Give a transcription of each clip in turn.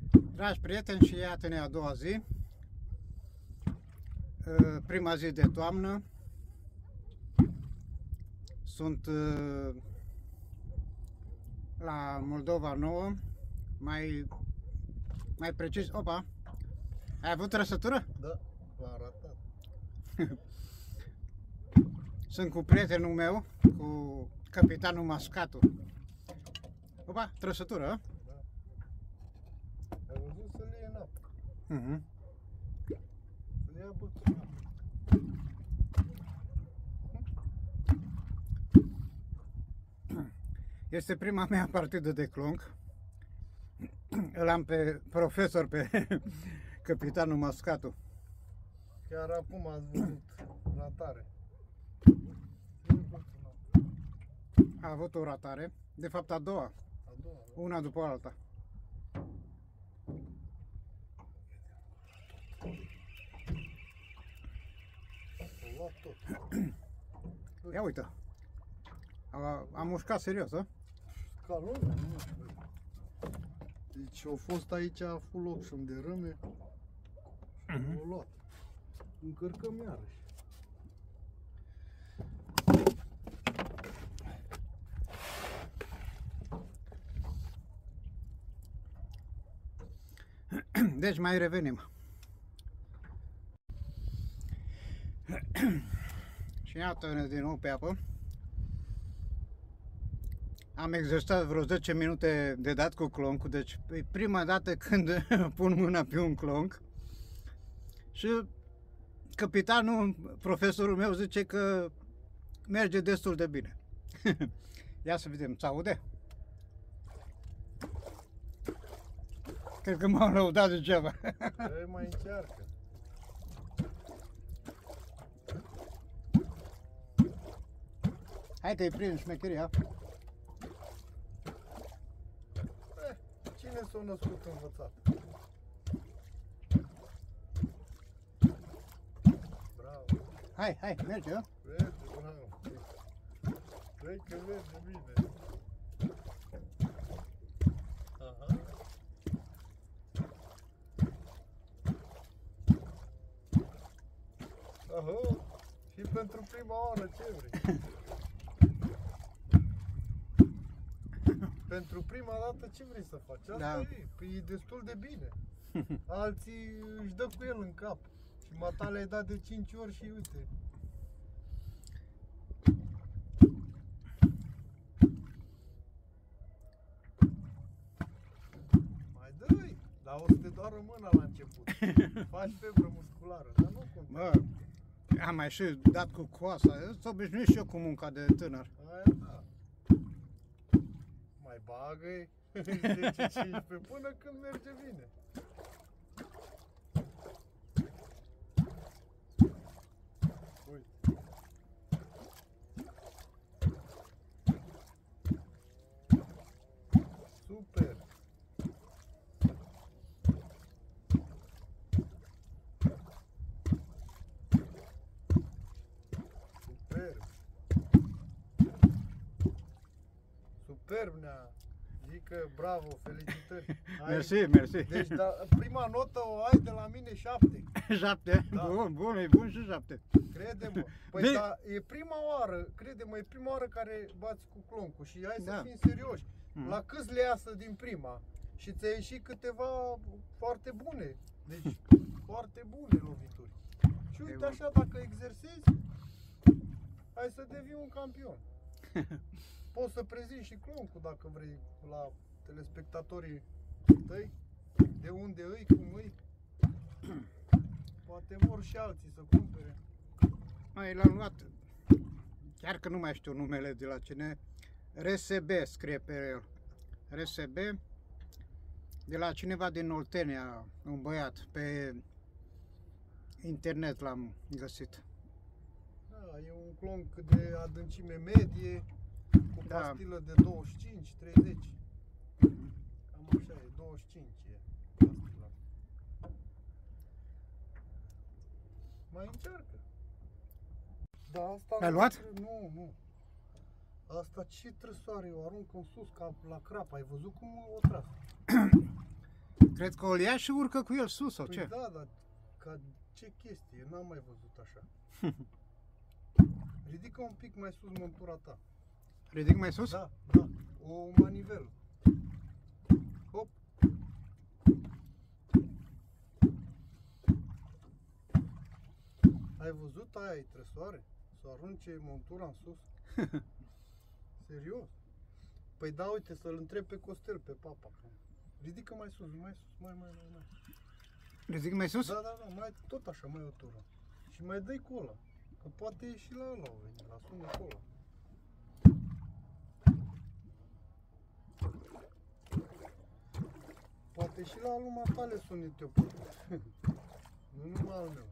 Dragi prieteni, și iată-ne a doua zi, prima zi de toamnă. Sunt la Moldova Nouă, mai precis, opa, ai avut trăsătură? Da, l-a ratat. Sunt cu prietenul meu, cu capitanul Mascatu. Opa, trăsătură? Da. Ai văzut să le iei în apă. Să le ia bățul în apă. Este prima mea partidă de clonc. Îl am pe profesor, pe capitanul Mascatu. Chiar acum ați văzut ratare. A avut o ratare, de fapt a doua, A doua, da? una după alta. O luat tot. Ia uite, a mușcat serios, a? Ca lumea, nu știu. Deci au fost aici full option de râme. Și o luat. Încărcăm iarăși. Deci mai revenim. Și iată-ne din nou pe apă. Am exersat vreo 10 minute de dat cu cloncul, deci e prima dată când pun mâna pe un clonc. Și capitanul, profesorul meu, zice că merge destul de bine. Ia să vedem, ți-aude? Cred că m-am lăudat de ceva. Ei, mai încearcă. Hai că-i prind șmecheria. Cine s-a născut învățat? Bravo. Hai, merge, a? Vede, bravo. Vezi că merge bine. Aha. Aha. Și pentru prima oară ce vrei? Pentru prima dată ce vrei să faci? Asta Da. e, păi e destul de bine. Alții își dă cu el în cap. Și matale ai dat de 5 ori și uite. Mai dă-i, dar o să te doară mâna la început. Faci febră musculară, dar nu contează. Bă, am mai și dat cu coasa. Sunt obișnuit și eu cu munca de tânăr. Aia da. Mai bagă-i 10-15 până când merge bine. Uite. Super. Superb. Superb, Nea. Zică, bravo, felicitări. Mersi. Deci, prima notă o ai de la mine 7. 7? Da. Bun, e bun și 7. Crede-mă. Păi Bine. da, e prima oară, crede-mă, e prima oară care bați cu cloncul și hai să Da. fim serioși. Mhm. La câți le iasă din prima? Și ți-a ieșit câteva foarte bune. Deci, foarte bune lovituri. Și uite bun. așa, dacă exersezi, hai să devii un campion. Poți să prezinți și cloncul dacă vrei la telespectatorii tăi, de unde îi, cum îi. Poate vor și alții să cumpere. Mai l-am luat, chiar că nu mai știu numele de la cine, RSB scrie pe el. RSB, de la cineva din Oltenia, un băiat, pe internet l-am găsit. Da, e un clonc de adâncime medie, cu Da. pastilă de 25-30. Cam așa e, 25 e pastila. Mai încearcă. Da, asta L-ai luat? Nu. Asta ce trăsoare, o aruncă în sus ca la crapă. Ai văzut cum o tras? Cred că o ia și urcă cu el sus sau Păi ce? da, dar ca ce chestie, n-am mai văzut așa. Ridică un pic mai sus montura ta. Ridic mai sus? Da, da, o manivelă. Hop. Ai văzut aia e tresoare? Să arunce montura în sus? Serios? Păi da, uite, să-l întreb pe Costel, pe papa. Ridică mai sus, mai sus, mai. Ridic mai sus? Da, mai tot așa, mai o tură. Și mai dai cu ăla. Că poate e și la ăla, la sunetul ăla. Poate și la lumea tale sunetul nu numai al meu.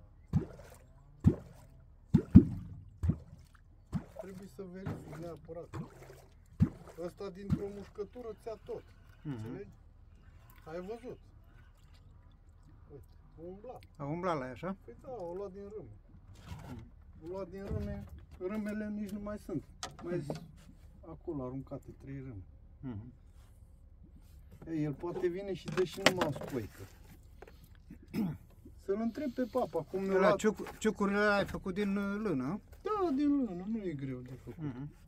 Trebuie să verific neapărat. Ăsta dintr-o mușcătură ți-a tot. Înțelegi? Ai văzut? Uite, umbla. A umblat la ea, așa? Păi da, o luat din râme. O luat din râme, râmele nici nu mai sunt. Mai sunt acolo aruncate 3 râme. Ei, el poate vine și dă și numai o scoică. Să-l întreb pe papa cum mi-a luat. Ciucurile alea ai făcut din lână? Da, din lână, nu e greu de făcut.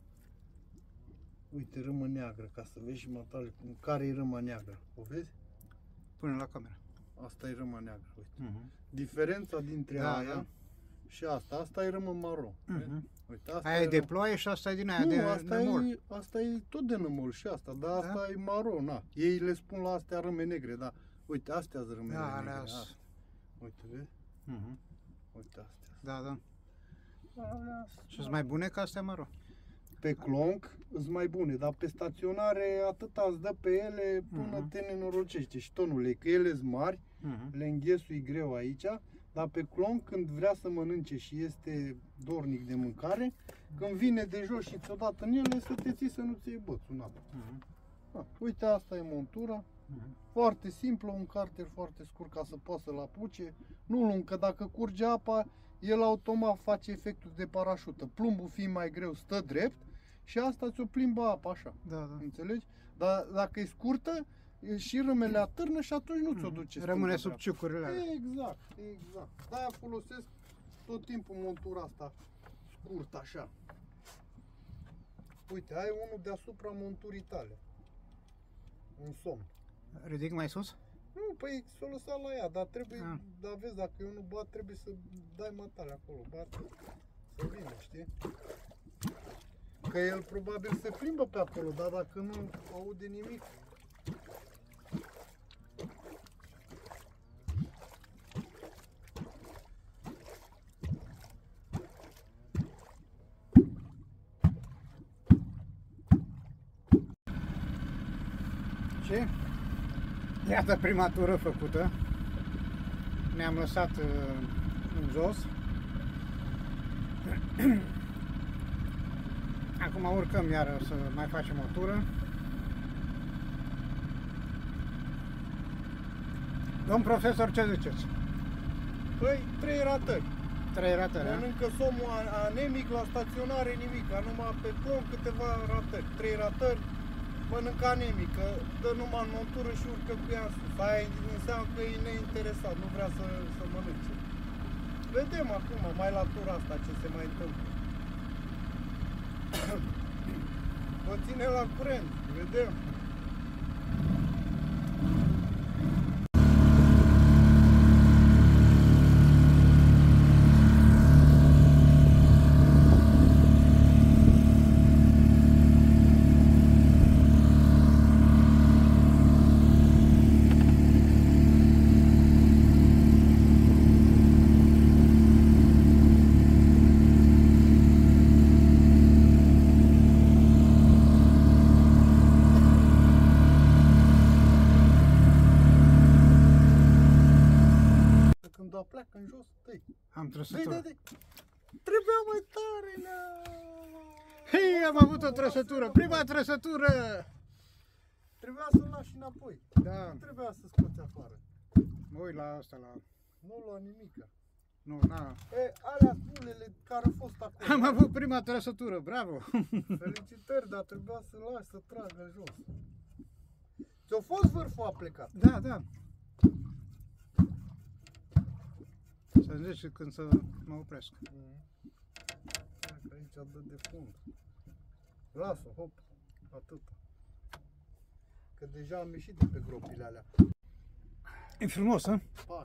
Uite, râmă neagră, ca să vezi și matale care e râma neagră. O vezi? Pune la cameră. Asta e râma neagră, uite. Diferența dintre aia și asta e râmă maro. Uite, asta aia e de ploaie și asta e din aia de nămol. Asta e tot de nămol și asta, dar asta e maro, na. Ei le spun la astea râme negre, dar uite, astea sunt râmele negre. Uite, vezi? Uite astea. Da. Și sunt mai bune ca astea maro? Pe clonc sunt mai bune, dar pe staționare atâta îți dă pe ele până te nenorocește. Și tonule, că ele sunt mari, le înghesui greu aici, dar pe clonc când vrea să mănânce și este dornic de mâncare, când vine de jos și ți-o dat în ele, să te ții să nu ți iei bățul în apă. Uite, asta e montura. Foarte simplă, un carter foarte scurt ca să poată să-l apuce. Nu lung, că dacă curge apa, el automat face efectul de parașută. Plumbul fiind mai greu stă drept și asta ți-o plimbă apa așa. Da. Înțelegi? Dar dacă e scurtă, și râmele atârnă și atunci nu ți-o duce. Rămâne sub ciucurile alea. Exact. De-aia folosesc tot timpul montura asta scurt așa. Uite, ai unul deasupra monturii tale. Un somn. Ridic mai sus? Nu, păi s-o lăsat la ea, dar trebuie, dar vezi, dacă eu nu bat, trebuie să dai matale acolo, bat, să vină, știi? Că el probabil se plimbă pe acolo, dar dacă nu aude nimic. Și iată prima tură făcută. Ne-am lăsat în jos. Acum urcăm iară să mai facem o tură. Domn profesor, ce ziceți? Păi, 3 ratări. 3 ratări, mănâncă somnul anemic la staționare, nimic, numai pe clon câteva ratări. 3 ratări, mănâncă anemic, dă numai în montură și urcă cu ea în sus. Aia înseamnă că e neinteresat, nu vrea să mănânce. Vedem acum, mai la tura asta, ce se mai întâmplă. Vă ține la curent, vedem. Pleacă în jos, dă-i. Am trăsătură. Trebuia mai tare, Hei, am avut o trăsătură, prima trăsătură! Trebuia să-l lași înapoi. Da. Nu trebuia să scoți afară. Mă uit la asta, Nu lua nimica. Nu, na. Alea bulele care au fost acolo. Am avut prima trăsătură, bravo! Felicitări, dar trebuia să-l lași să tragă jos. Ți-a fost vârful a plecat? Da. să-mi zici când să mă opresc. Hai că aici dă de fund. Lasă, hop, atât. Că deja am ieșit de pe gropile alea. E frumos, hă? Pac.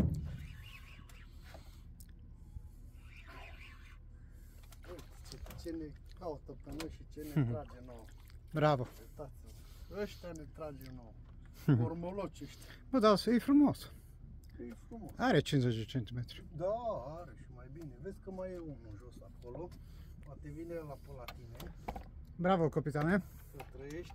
Uite ce ne caută pe noi și ce ne trage nouă. Bravo. Uitați-vă. Ăștia ne trage nouă. Ormoloci ăștia. Bă, dar e frumos. E frumos. Are 50 de centimetri. Da, are și mai bine. Vezi că mai e unul jos acolo. Poate vine ăla pe la tine. Bravo, capitane. Să trăiești.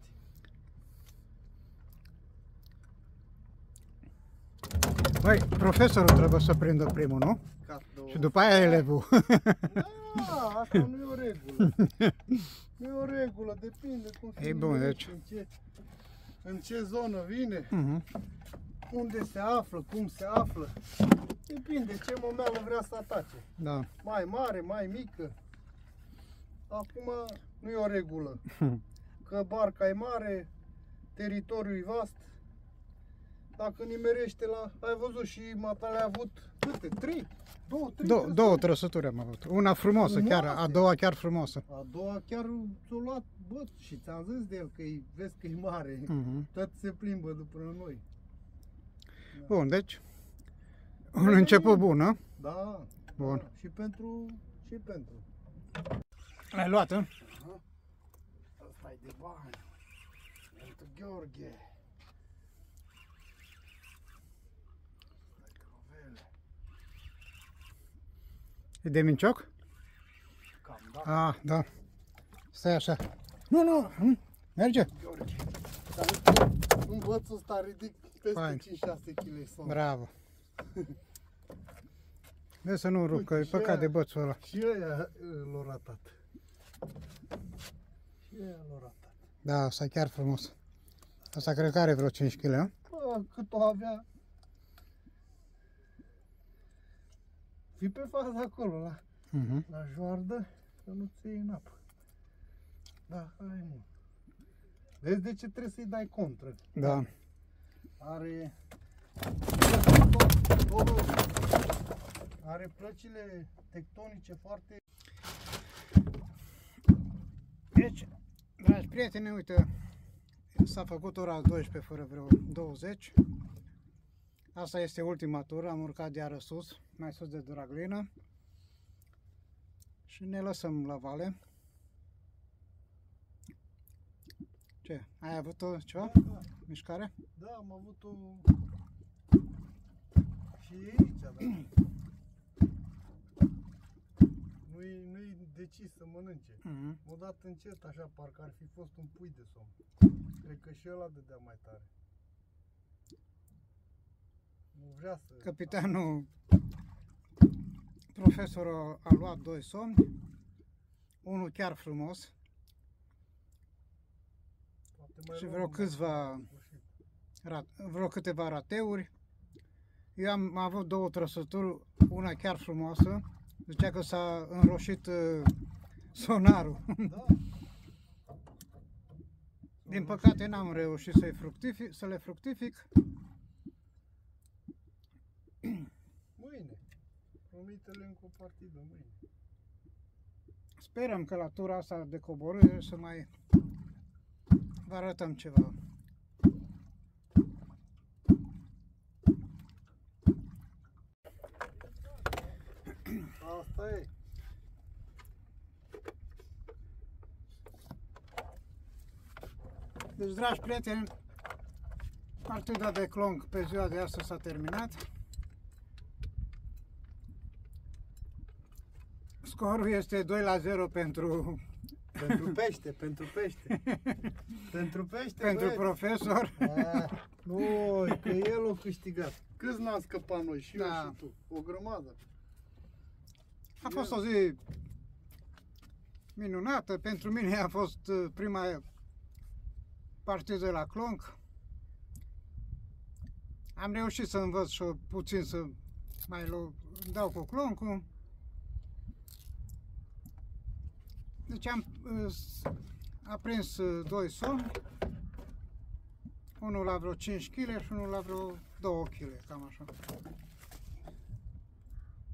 Băi, profesorul trebuie să prindă primul, nu? Și după aia elevul. Da, asta nu e o regulă. Nu e o regulă, depinde cum se Ei bun, deci. în ce zonă vine, Uh-huh. unde se află, cum se află. Depinde ce momeală vrea să atace. Da. Mai mare, mai mică. Acum nu e o regulă. Că barca e mare, teritoriul e vast. Dacă nimerește la... Ai văzut și matale a avut câte? 3? 2, 3 Două trăsături am avut. Una frumoasă, chiar, a doua chiar frumoasă. A doua chiar ți-o luat, bă, și ți-am zis de el că vezi că e mare. Uh-huh. Tot se plimbă după noi. Bun, deci un început bun, hă? Da. Bun. Da. Și pentru. L-ai luat, hă? Ăsta e de bani. Pentru Gheorghe. E de mincioc? Cam, da. Ah, da. Stai așa. Nu, merge. Gheorghe. Dar învățul ăsta ridic Fain. peste 5-6 kg somn. Bravo. Vezi să nu rup, Uite, că e și păcat aia- de bățul ăla. Și ăia l-au ratat. Și ăia l-au ratat. Da, asta e chiar frumos. Asta cred că are vreo 5 kg, hă? Bă, cât o avea. Fii pe faza acolo, la joardă, să nu ți iei în apă. Da, hai mă. Vezi de ce trebuie să-i dai contră? Da. Are... Are plăcile tectonice foarte... Deci, dragi prieteni, uite, s-a făcut ora 12 fără vreo 20. Asta este ultima tură, am urcat iară sus, mai sus de Draglină. Și ne lăsăm la vale. Ce? Ai avut ceva? Da, Mișcare? da, am avut o... Și e aici, da. Nu-i decis să mănânce. M-a dat încet, așa, parcă ar fi fost un pui de somn. Cred că și ăla dădea mai tare. Nu vrea să... Capitanul, profesorul a luat 2 somni, unul chiar frumos Poate mai și luăm vreo câteva rateuri. Eu am avut 2 trăsături, una chiar frumoasă, zicea că s-a înroșit sonarul. Da. Din păcate n-am reușit să le fructific. Mâine. Promite-le încă o partidă mâine. Sperăm că la tura asta de coborâre să mai vă arătăm ceva. Asta e. Deci, dragi prieteni, partida de clonc pe ziua de astăzi s-a terminat. Scorul este 2-0 pentru Pentru pește. Pentru pește, pentru băieți. profesor. Nu, că el a câștigat. Câți n-am scăpat noi? Și Da. eu și tu. O grămadă. A fost o zi minunată. Pentru mine a fost prima partidă la clonc. Am reușit să învăț și puțin să mai dau cu cloncul. Deci am aprins 2 somni, unul la vreo 5 kg și unul la vreo 2 kg, cam așa.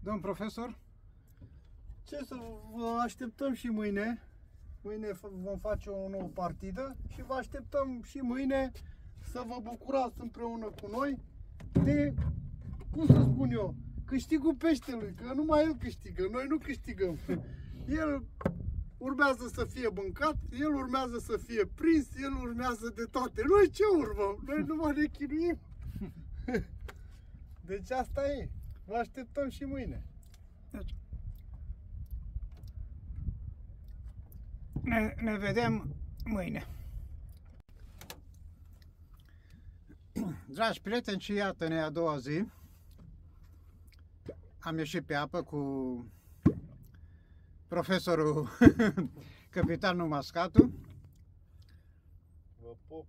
Domn profesor? Ce să vă așteptăm și mâine. Mâine vom face o nouă partidă și vă așteptăm și mâine să vă bucurați împreună cu noi de, cum să spun eu, câștigul peștelui, că numai el câștigă, noi nu câștigăm. El urmează să fie mâncat, el urmează să fie prins, el urmează de toate. Noi ce urmăm? Noi numai ne chinuim. Deci asta e. Vă așteptăm și mâine. Deci, ne vedem mâine. Dragi prieteni, și iată-ne a doua zi. Am ieșit pe apă cu profesorul Capitanul Mascatu. Vă pop.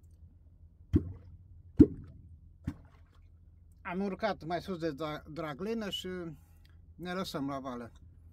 Am urcat mai sus de draglină și ne lăsăm la vale.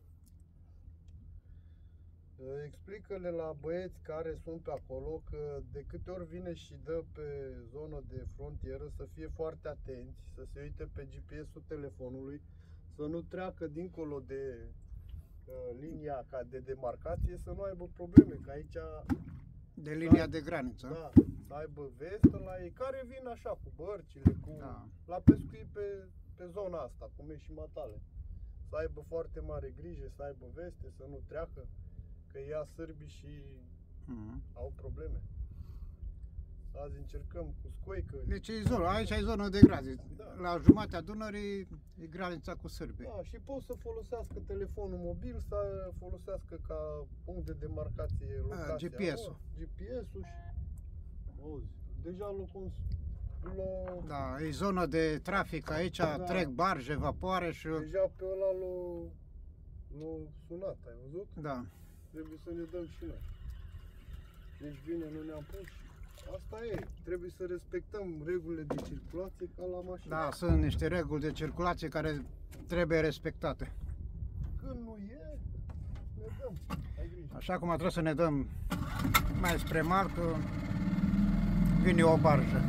Explică-le la băieți care sunt pe acolo că de câte ori vine și dă pe zonă de frontieră să fie foarte atenți, să se uite pe GPS-ul telefonului, să nu treacă dincolo de linia de demarcație, să nu aibă probleme, că aici De linia de graniță. da, să aibă vestă la ei, care vin așa cu bărcile, cu la pescuit pe zona asta, cum e și matale. Să aibă foarte mare grijă, să aibă veste, să nu treacă, că ia sârbii și au probleme. Azi încercăm cu scoică. Deci e zonă, aici e zonă de graniță. Da. La jumatea Dunării e granița cu sârbii. Da, și pot să folosească telefonul mobil, să folosească ca punct de demarcație locația. GPS-ul. GPS-ul și... Auzi, deja Da, e zonă de trafic aici, trec barje, vapoare și... deja pe ăla l-a sunat, ai văzut? Da. Trebuie să ne dăm și noi. Deci bine, nu ne-am pus. Asta e, trebuie să respectăm regulile de circulație ca la mașină. Da, sunt niște reguli de circulație care trebuie respectate. Când nu e, ne dăm. Ai grijă. Așa cum trebuie să ne dăm mai spre mal, că vine o barjă.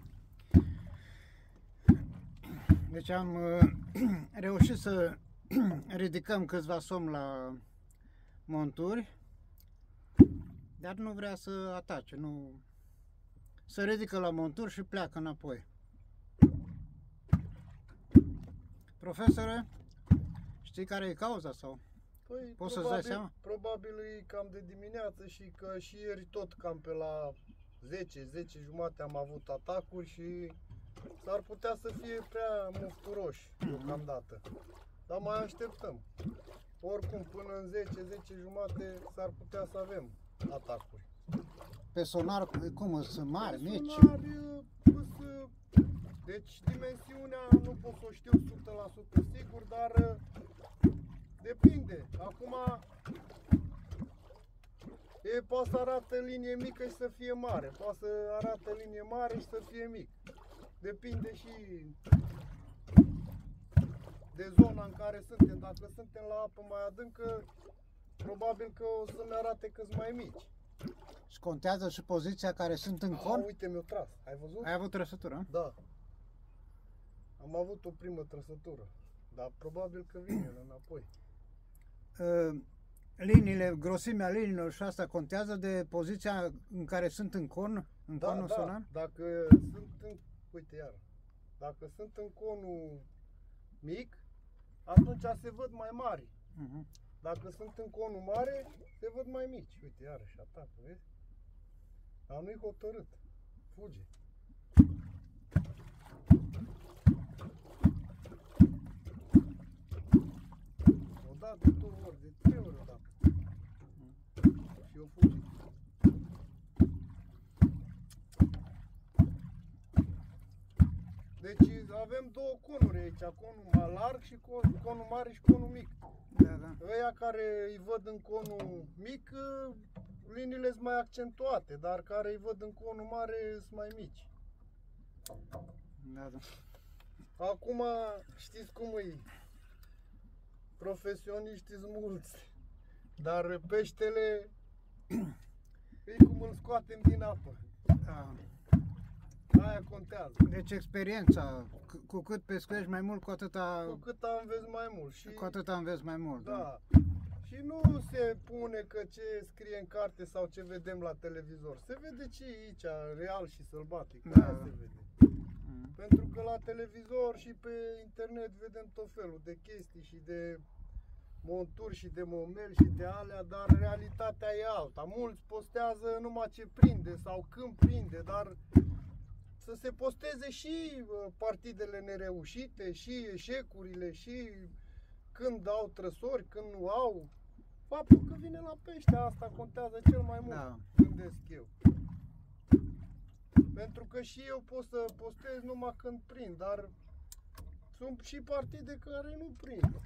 Deci am reușit să ridicăm câțiva somni la monturi, dar nu vrea să atace, nu... Se ridică la monturi și pleacă înapoi. Profesore, știi care e cauza sau? Păi, Poți să-ți dai seama? Probabil e cam de dimineață și că și ieri tot cam pe la 10 jumate am avut atacuri și s-ar putea să fie prea mufturoși deocamdată. Dar mai așteptăm. Oricum, până în 10 jumate s-ar putea să avem atacuri. Pe sonar, cum sunt mari, mici? Deci dimensiunea nu pot să o știu 100% sigur, dar depinde. Acum poate să arate linie mică și să fie mare, poate să arate linie mare și să fie mic. Depinde și de zona în care suntem. Dacă suntem la apă mai adâncă, probabil că o să ne arate câți mai mici. Și contează și poziția care sunt în con? Uite, mi-o tras. Ai văzut? Ai avut trăsătură? Da. Am avut o primă trăsătură, dar probabil că vine înapoi. Liniile, grosimea liniilor și asta contează de poziția în care sunt în con, în conul sonar? Dacă sunt în, uite iar, dacă sunt în conul mic, atunci se văd mai mari. Dacă sunt în conul mare, se văd mai mici. Uite, iarăși atacă, vezi? Dar nu-i hotărât. Fuge. O dat de 2 ori, de 3 ori o dat. Și o fuge. Deci avem două conuri aici, conul mai larg și conul mare și conul mic. Da. Ăia care îi văd în conul mic, liniile sunt mai accentuate, dar care îi văd în conul mare sunt mai mici. Da. Acum știți cum e, profesioniștii sunt mulți, dar peștele e cum îl scoatem din apă. Da. Aia contează. Deci experiența, cu cât pescuiești mai mult, cu atâta, Cu cât înveți mai mult. Și cu atâta înveți mai mult. da. Și nu se pune că ce scrie în carte sau ce vedem la televizor. Se vede ce e aici, real și sălbatic. Da. Aia se vede. Mm. Pentru că la televizor și pe internet vedem tot felul de chestii și de monturi și de momeli și de alea, dar realitatea e alta. Mulți postează numai ce prinde sau când prinde, dar să se posteze și partidele nereușite, și eșecurile, și când au trăsori, când nu au. Faptul că vine la pește, asta contează cel mai mult, Da. gândesc eu. Pentru că și eu pot să postez numai când prind, dar sunt și partide care nu prind.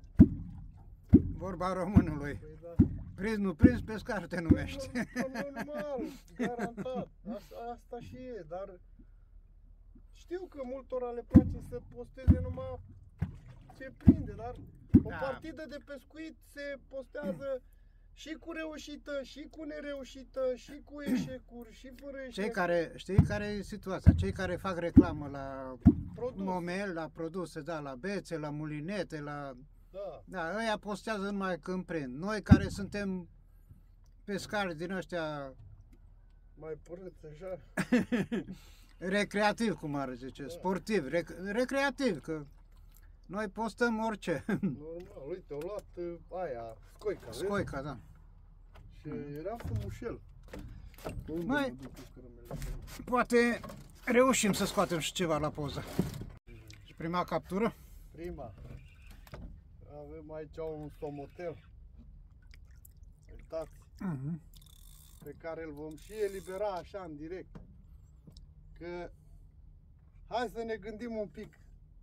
Vorba românului. Păi da. Prins, nu prins, pescar te numești. Normal, garantat. Asta și e, dar știu că multora le place să posteze numai ce prinde, dar o Da. partidă de pescuit se postează și cu reușită, și cu nereușită, și cu eșecuri, și fără eșecuri. Cei care, știi care e situația? Cei care fac reclamă la Produs. momel, la produse, da, la bețe, la mulinete, la... Da. Da, ăia postează numai când prind. Noi care suntem pescari din ăștia Mai părâți așa. recreativ, cum ar zice, Da. sportiv, recreativ, că noi postăm orice. Normal, uite, au luat aia, scoica, vezi? Scoica, da. Și era frumușel. Unde Mai- mă duc cu cărămele? Poate reușim să scoatem și ceva la poză. Și prima captură? Prima. Avem aici un somotel. Uitați, Mhm. pe care îl vom și elibera așa în direct. Că hai să ne gândim un pic.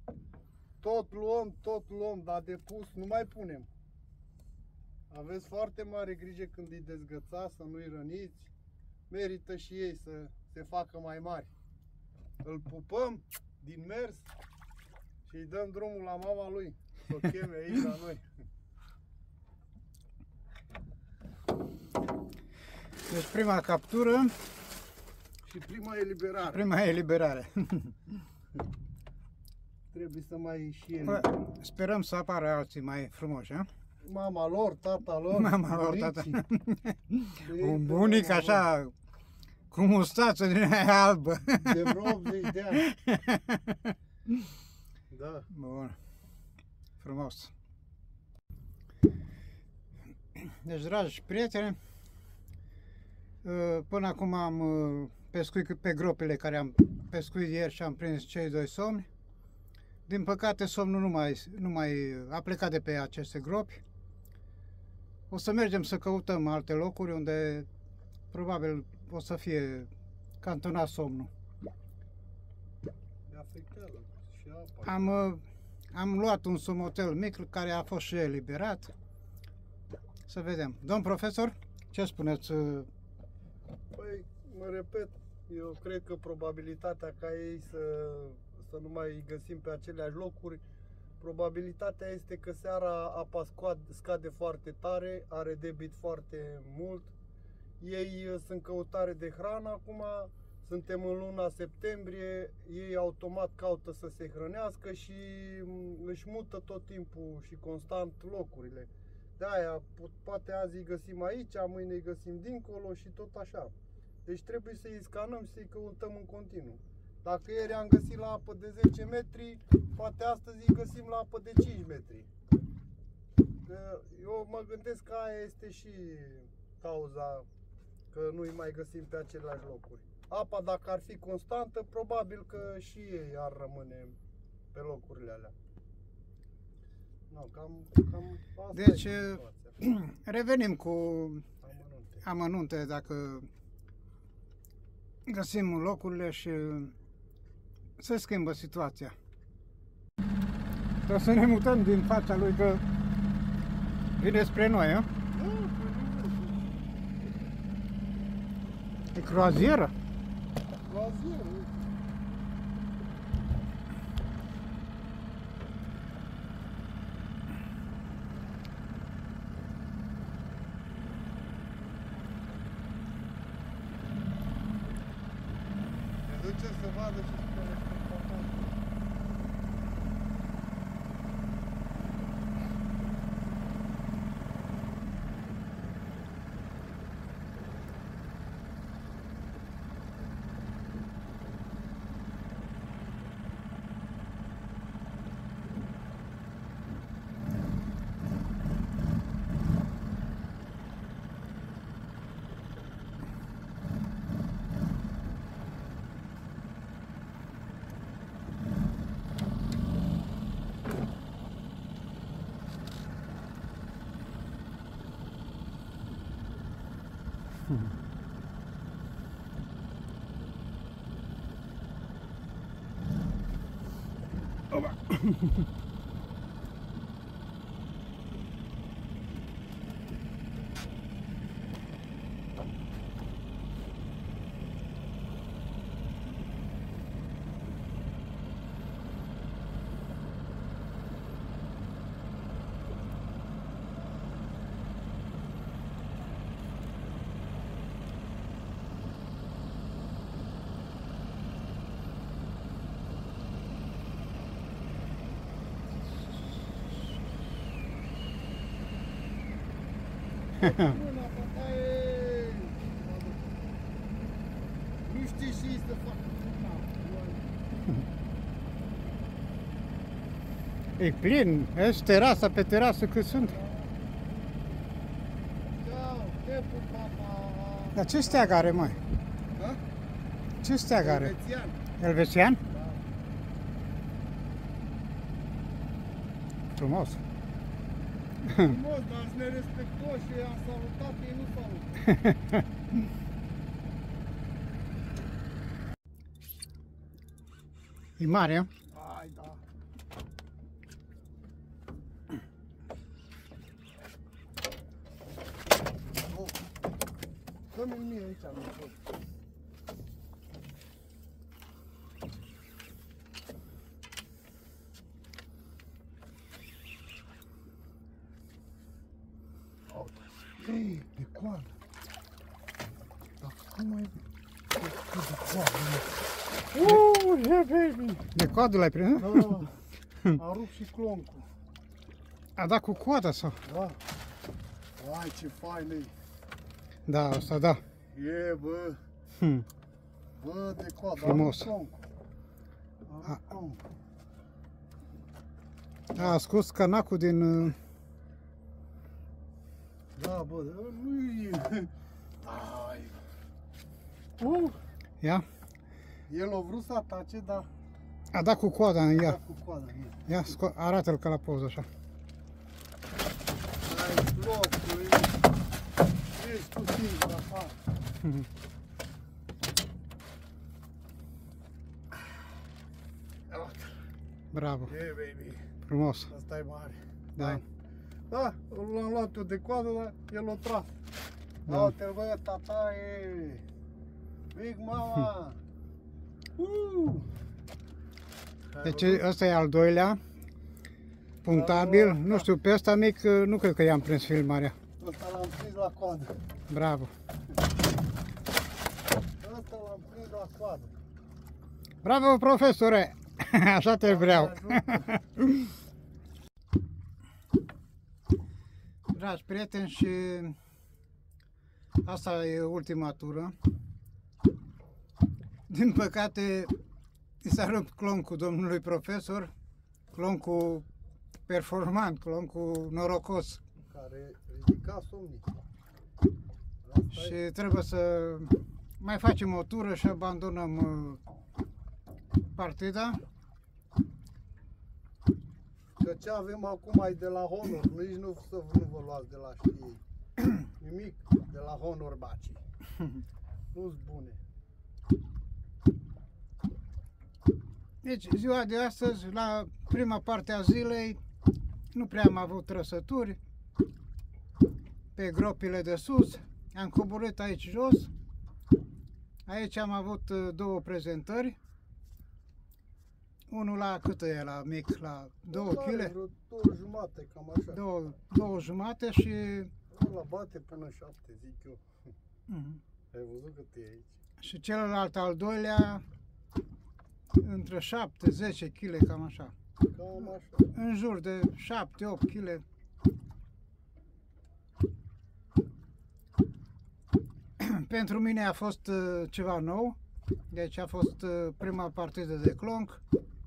Tot luăm, dar de pus nu mai punem. Aveți foarte mare grijă când îi dezgățați, să nu-i răniți. Merită și ei să se facă mai mari. Îl pupăm din mers și îi dăm drumul la mama lui. Să o cheme aici la noi. Deci prima captură, Și prima eliberare. prima eliberare. Trebuie să mai și Bă, eliberăm. sperăm să apară alții mai frumoși, a? Mama lor, tata lor, Mama lor, tata. bunicii. Un bunic Mama așa, cu mustață din aia albă. lor, de vreo 80 de ani. Da. Bun. Frumos. Deci, dragi prieteni, până acum am pescuit pe gropile care am pescuit ieri și am prins cei doi somni. Din păcate, somnul nu mai a plecat de pe aceste gropi. O să mergem să căutăm alte locuri unde probabil o să fie cantonat somnul. Ne afectează și apa. Am luat un somotel mic care a fost și eliberat. Să vedem. Domn profesor, ce spuneți? Păi, mă repet, eu cred că probabilitatea ca ei să nu mai găsim pe aceleași locuri, probabilitatea este că seara apa scade foarte tare, are debit foarte mult. Ei sunt căutare de hrană acum, suntem în luna septembrie, ei automat caută să se hrănească și își mută tot timpul și constant locurile. De-aia, poate azi îi găsim aici, mâine îi găsim dincolo și tot așa. Deci trebuie să îi scanăm și să-i căutăm în continuu. Dacă ieri am găsit la apă de 10 metri, poate astăzi îi găsim la apă de 5 metri. Eu mă gândesc că aia este și cauza că nu îi mai găsim pe aceleași locuri. Apa, dacă ar fi constantă, probabil că și ei ar rămâne pe locurile alea. No, cam asta Deci, e situația. revenim cu Amănunte. amănunte dacă găsim locurile și se schimbă situația. Trebuie să ne mutăm din fața lui că vine spre noi, a? E croazieră? Croazieră, uite. Ne ducem să vadă ce telespectatori. Mâna, bătaie! Nu știi și să facă mâna. E plin, vezi terasa pe terasă cât sunt. Da, timpul, papa. Dar ce steag are, măi? Da? Ce steag are? Elvețian. Elvețian? Da. Frumos. Frumos, dar sunt nerespectuoși și am salutat, ei nu salută. E mare, a? Hai, da. Oh. Dă-mi mie aici, nu pot. Ei, de coadă. Dar cum ai... De coadă, mă. Yeah, baby! De coadă l-ai prins? Da, a rupt și cloncul. A dat cu coada sau? Da. Ai, ce fain e. Da, asta da. E, bă. Bă, de coadă. Frumos. A rupt cloncul. A rupt cloncul. A scos canacul din... Da, bă, nu e... Ai. Ia? El a vrut să atace, dar A dat cu coada în a ea. dat cu coada în ea. Ia, arată-l ca la poză așa. Ai locul, ești tu singur afară. Bravo, E, baby, frumos. asta e mare. Da. Da, l-am luat eu de coadă, dar el o tras. Da. Uite-l, bă, tata, e... Big mama! Deci ăsta e al doilea. Punctabil. Nu știu, pe ăsta mic nu cred că i-am prins filmarea. Ăsta l-am prins la coadă. Bravo. Ăsta l-am prins la coadă. Bravo, profesore! Așa te vreau. Dragi prieteni, și asta e ultima tură. Din păcate, i s-a rupt cloncul domnului profesor, cloncul performant, cloncul norocos. Care ridica somnii. Și trebuie să mai facem o tură și abandonăm partida. Că ce avem acum e de la Honor, nici nu vă luați de la știi. Nimic de la Honor Baci. Nu-s bune. Deci, ziua de astăzi, la prima parte a zilei, nu prea am avut trăsături pe gropile de sus. Am coborât aici jos. Aici am avut două prezentări. Unul la cât e la mic? La 2 kg? Vreo 2,5, cam așa. 2,5 și... Ăla bate până 7, zic eu. Ai văzut cât e aici? Și celălalt, al doilea, între 7-10 kg, cam așa. Cam așa. În jur de 7-8 kg. Pentru mine a fost ceva nou, deci a fost prima partidă de clonc.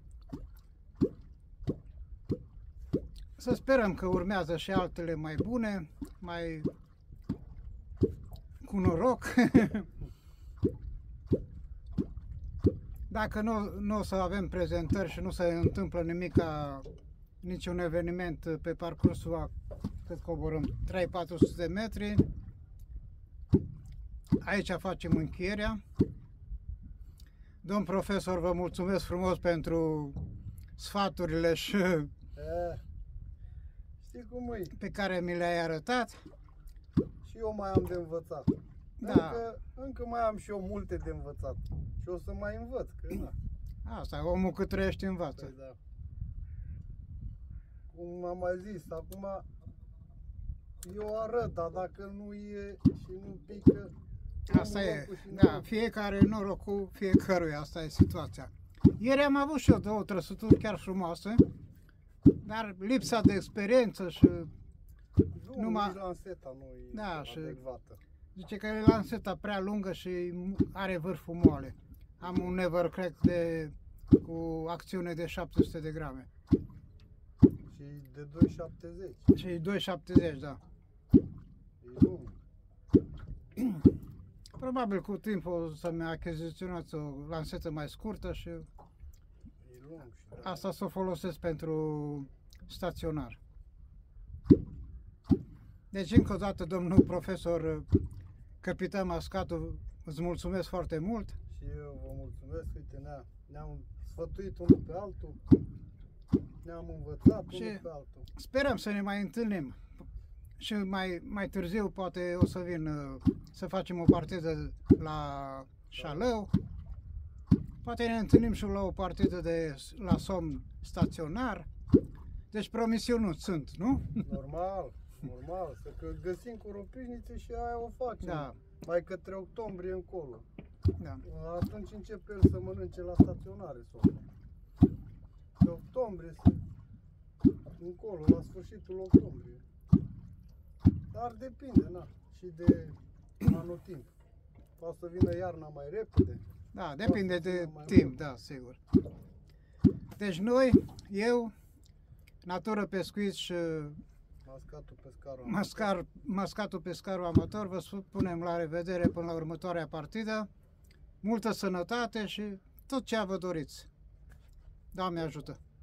Să sperăm că urmează și altele mai bune, mai cu noroc. Dacă nu o să avem prezentări și nu se întâmplă nimic, niciun eveniment pe parcursul cât coborâm 3-400 de metri, aici facem încheierea. Domn profesor, vă mulțumesc frumos pentru sfaturile și Știi cum e? pe care mi le-ai arătat. Și eu mai am de învățat. Da. Încă mai am și eu multe de învățat. Și o să mai învăț, că da. Asta, omul cât trăiește învață. Păi da. Cum am mai zis, acum eu arăt, dar dacă nu e și nu pică, Asta e, da, fiecare norocul fiecăruia, asta e situația. Ieri am avut și eu 2 trăsături chiar frumoase, dar lipsa de experiență și numai lanseta nu e da, și adecvată. Zice că e lanseta prea lungă și are vârful moale. Am un Evercrack cu acțiune de 700 de grame. Și de 2,70. Și 2,70, da. E lung. Probabil cu timpul o să-mi achiziționați o lansetă mai scurtă și E lung și da. asta să o folosesc pentru staționar. Deci, încă o dată, domnul profesor Capitan Mascatu, îți mulțumesc foarte mult. Și eu vă mulțumesc, uite, ne-am sfătuit unul pe altul, ne-am învățat unul pe altul. Sperăm să ne mai întâlnim și mai târziu poate o să vin să facem o partidă la Șalău. Poate ne întâlnim și la o partidă la somn staționar. Deci promisiuni nu sunt, nu? Normal, să că găsim coropișnițe și aia o facem. Da. Mai către octombrie încolo. Da. Atunci începe el să mănânce la staționare somnul. De octombrie încolo, la sfârșitul octombrie. Dar depinde, na, și de anotimp. Poate să vină iarna mai repede. Da, depinde de timp, da, sigur. Deci noi, eu, Natură Pescuit și Mascatul Pescarul Amator, vă spunem la revedere până la următoarea partidă. Multă sănătate și tot ce vă doriți. Doamne ajută!